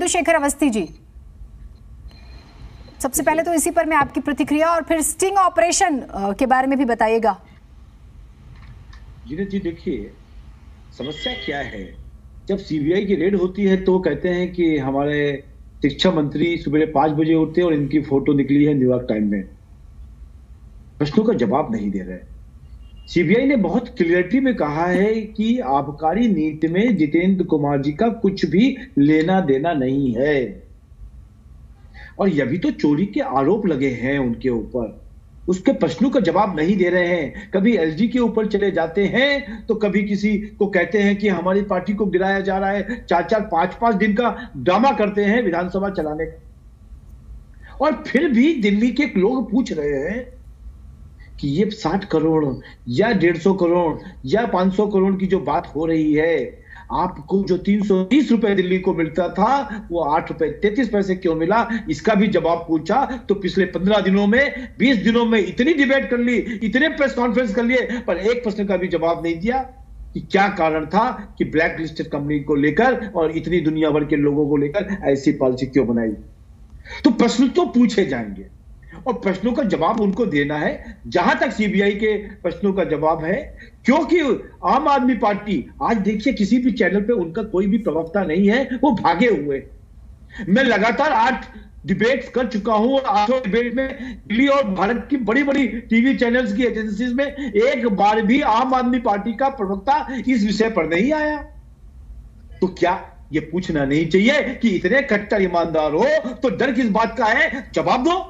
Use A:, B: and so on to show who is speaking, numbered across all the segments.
A: मधुशेखर अवस्थी जी, सबसे पहले तो इसी पर मैं आपकी प्रतिक्रिया और फिर स्टिंग ऑपरेशन के बारे में भी बताइएगा।
B: जी देखिए, समस्या क्या है। जब सीबीआई की रेड होती है तो कहते हैं कि हमारे शिक्षा मंत्री सुबह 5 बजे उठते और इनकी फोटो निकली है न्यूयॉर्क टाइम में। प्रश्नों का जवाब नहीं दे रहे। सीबीआई ने बहुत क्लियरिटी में कहा है कि आबकारी नीति में जितेंद्र कुमार जी का कुछ भी लेना देना नहीं है, और यह भी तो चोरी के आरोप लगे हैं उनके ऊपर, उसके प्रश्नों का जवाब नहीं दे रहे हैं। कभी एलजी के ऊपर चले जाते हैं तो कभी किसी को कहते हैं कि हमारी पार्टी को गिराया जा रहा है। 4-4, 5-5 दिन का ड्रामा करते हैं विधानसभा चलाने का। और फिर भी दिल्ली के लोग पूछ रहे हैं कि ये 60 करोड़ या 150 करोड़ या 500 करोड़ की जो बात हो रही है, आपको जो 330 रुपए दिल्ली को मिलता था वो 8 रुपए 33 पैसे क्यों मिला, इसका भी जवाब पूछा तो पिछले 15 दिनों में 20 दिनों में इतनी डिबेट कर ली, इतने प्रेस कॉन्फ्रेंस कर लिए, पर एक प्रश्न का भी जवाब नहीं दिया कि क्या कारण था कि ब्लैक लिस्टेड कंपनी को लेकर और इतनी दुनिया भर के लोगों को लेकर ऐसी पॉलिसी क्यों बनाई। तो प्रश्न तो पूछे जाएंगे और प्रश्नों का जवाब उनको देना है, जहां तक सीबीआई के प्रश्नों का जवाब है। क्योंकि आम आदमी पार्टी आज देखिए किसी भी चैनल पे उनका कोई भी प्रवक्ता नहीं है, वो भागे हुए। मैं लगातार 8 डिबेट्स कर चुका हूं और 8 डिबेट में दिल्ली और भारत की बड़ी बड़ी टीवी चैनल्स की एजेंसीज में एक बार भी आम आदमी पार्टी का प्रवक्ता इस विषय पर नहीं आया। तो क्या ये पूछना नहीं चाहिए कि इतने कट्टर ईमानदार हो तो डर किस बात का है, जवाब दो।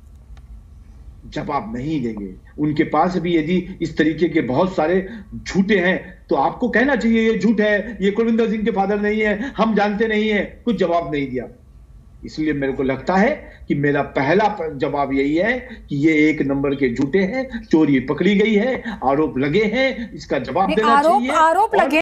B: जवाब नहीं देंगे। उनके पास भी यदि इस तरीके के बहुत सारे झूठे हैं तो आपको कहना चाहिए ये झूठ है, ये कुलविंदर सिंह के फादर नहीं है, हम जानते नहीं है, कुछ जवाब नहीं दिया। इसलिए मेरे को लगता है कि मेरा पहला जवाब यही है कि ये 1 नंबर के झूठे हैं, चोरी पकड़ी गई है, आरोप लगे हैं, इसका जवाब देना चाहिए।
A: आरोप लगे